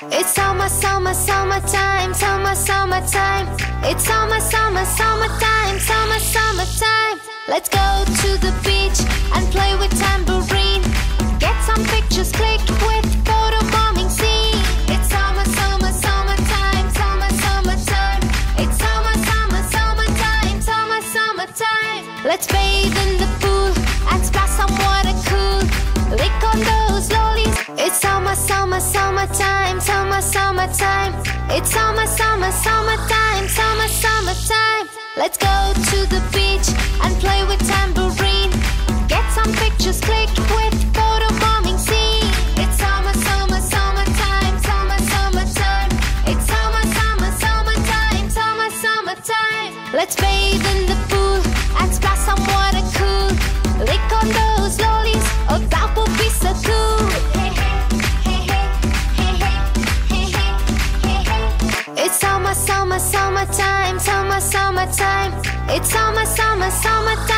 It's summer, summer, summertime, summer, summertime. It's summer, summer, summertime, summer, summertime. Let's go to the beach and play with tambourine. Get some pictures clicked with photo bombing scene. It's summer, summer, summertime, summer, summertime. It's summer, summer, summertime, summer, summertime. Let's bathe in the pool and splash some water cool. Lick on those lollies. It's summer, summer, summertime, summer, summertime. It's summer, summer, summertime, summer, summertime. Let's go to the beach and play with tambourine. Get some pictures clicked with photo bombing scene. It's summer, summer, summertime, summer, summertime. It's summer, summer, summertime, summer, summertime. Let's bathe in the pool and splash some water cool. Lick on those lollies, oh that would be so cool. It's summer, summer, summertime, summer, summertime. It's summer, summer, summertime.